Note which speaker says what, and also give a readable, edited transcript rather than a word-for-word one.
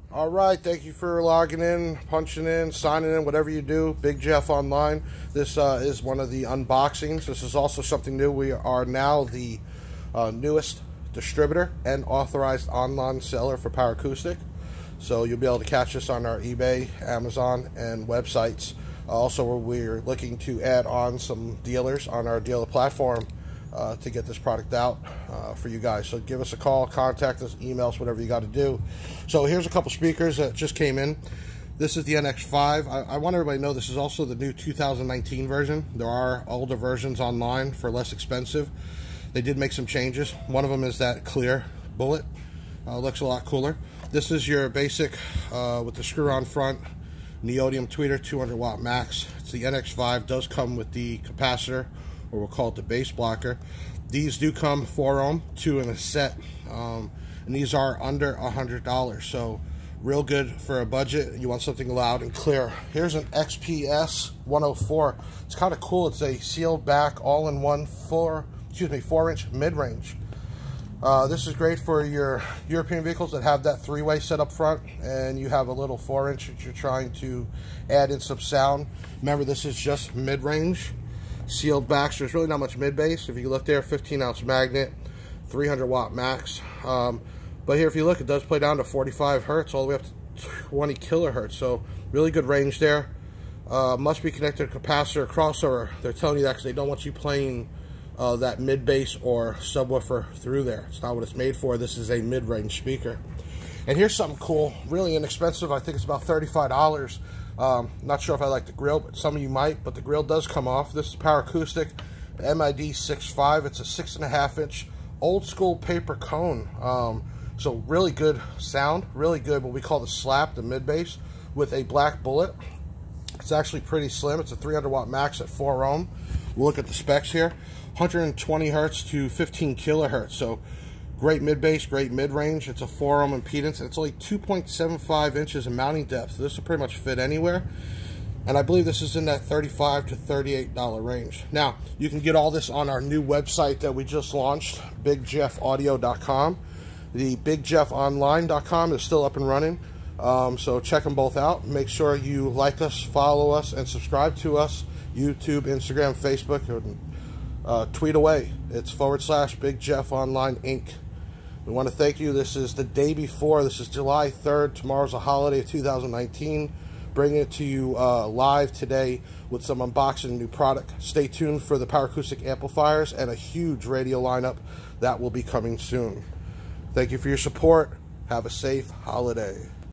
Speaker 1: All right, thank you for logging in, punching in, signing in, whatever you do. Big Jeff Online. This is one of the unboxings. This is also something new. We are now the newest distributor and authorized online seller for Power Acoustik. So you'll be able to catch us on our eBay, Amazon, and websites. Also, we're looking to add on some dealers on our dealer platform to get this product out for you guys. So give us a call, contact us, email us, whatever you got to do. So here's a couple speakers that just came in. This is the NX5. I want everybody to know this is also the new 2019 version. There are older versions online for less expensive. They did make some changes. One of them is that clear bullet. Looks a lot cooler. This is your basic with the screw-on front neodymium tweeter, 200 watt max. It's the NX5. Does come with the capacitor, or we'll call it the bass blocker. These do come 4 ohm, 2 in a set, and these are under $100. So real good for a budget. You want something loud and clear. Here's an XPS 104. It's kind of cool. It's a sealed back, all-in-one 4-inch mid-range. This is great for your European vehicles that have that 3-way set up front, and you have a little 4-inch that you're trying to add in some sound. Remember, this is just mid-range, sealed back, so there's really not much mid-bass. If you look there, 15-ounce magnet, 300 watt max. But here, if you look, it does play down to 45 hertz, all the way up to 20 kilohertz. So really good range there. Must be connected to capacitor crossover. They're telling you that because they don't want you playing that mid-bass or subwoofer through there. It's not what it's made for. This is a mid-range speaker. And here's something cool, really inexpensive. I think it's about $35. Not sure if I like the grill, but some of you might, but the grill does come off. This is Power Acoustik MID 6.5. It's a 6.5-inch old school paper cone. So really good sound, really good what we call the slap, the mid-bass, with a black bullet. It's actually pretty slim. It's a 300 watt max at 4 ohm. We'll look at the specs here. 120 hertz to 15 kilohertz. So great mid-bass, great mid-range. It's a 4 ohm impedance, and it's only 2.75 inches in mounting depth. So this will pretty much fit anywhere. And I believe this is in that $35 to $38 range. Now, you can get all this on our new website that we just launched, bigjeffaudio.com. The bigjeffonline.com is still up and running. So check them both out. Make sure you like us, follow us, and subscribe to us. YouTube, Instagram, Facebook, tweet away. It's /Big Jeff Online Inc. We want to thank you. This is the day before. This is July 3rd. Tomorrow's a holiday of 2019. Bringing it to you live today with some unboxing new product. Stay tuned for the Power Acoustik amplifiers and a huge radio lineup that will be coming soon. Thank you for your support. Have a safe holiday.